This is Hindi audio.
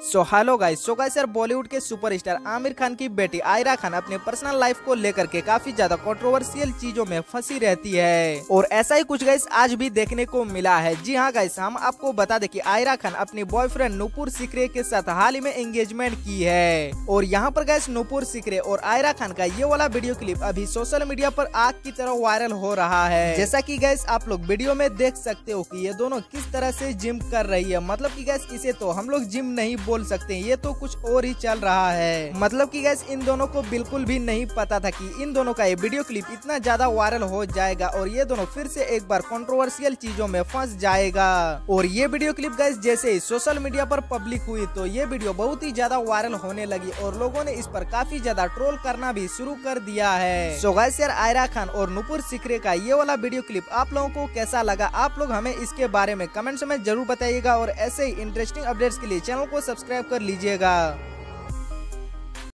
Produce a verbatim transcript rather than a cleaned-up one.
सो हेलो गाइस सो गाइस यार बॉलीवुड के सुपरस्टार आमिर खान की बेटी आयरा खान अपने पर्सनल लाइफ को लेकर के काफी ज्यादा कंट्रोवर्शियल चीजों में फंसी रहती है और ऐसा ही कुछ गाइस आज भी देखने को मिला है। जी हाँ गाइस, हम आपको बता दें कि आयरा खान अपनी बॉयफ्रेंड नुपुर सिकरे के साथ हाल ही में एंगेजमेंट की है और यहाँ पर गाइस नुपुर सिकरे और आयरा खान का ये वाला वीडियो क्लिप अभी सोशल मीडिया पर आग की तरह वायरल हो रहा है। जैसा की गाइस आप लोग वीडियो में देख सकते हो कि ये दोनों किस तरह से जिम कर रही है। मतलब की गाइस इसे तो हम लोग जिम नहीं बोल सकते हैं, ये तो कुछ और ही चल रहा है। मतलब कि गैस इन दोनों को बिल्कुल भी नहीं पता था कि इन दोनों का ये वीडियो क्लिप इतना ज्यादा वायरल हो जाएगा और ये दोनों फिर से एक बार कंट्रोवर्शियल चीजों में फंस जाएगा। और ये वीडियो क्लिप गैस जैसे ही सोशल मीडिया पर पब्लिक हुई तो ये वीडियो बहुत ही ज्यादा वायरल होने लगी और लोगों ने इस पर काफी ज्यादा ट्रोल करना भी शुरू कर दिया है। सो गैस यार आयरा खान और नुपुर सिकरे का ये वाला वीडियो क्लिप आप लोगों को कैसा लगा, आप लोग हमें इसके बारे में कमेंट्स में जरूर बताइएगा और ऐसे ही इंटरेस्टिंग अपडेट्स के लिए चैनल को सब्सक्राइब कर लीजिएगा।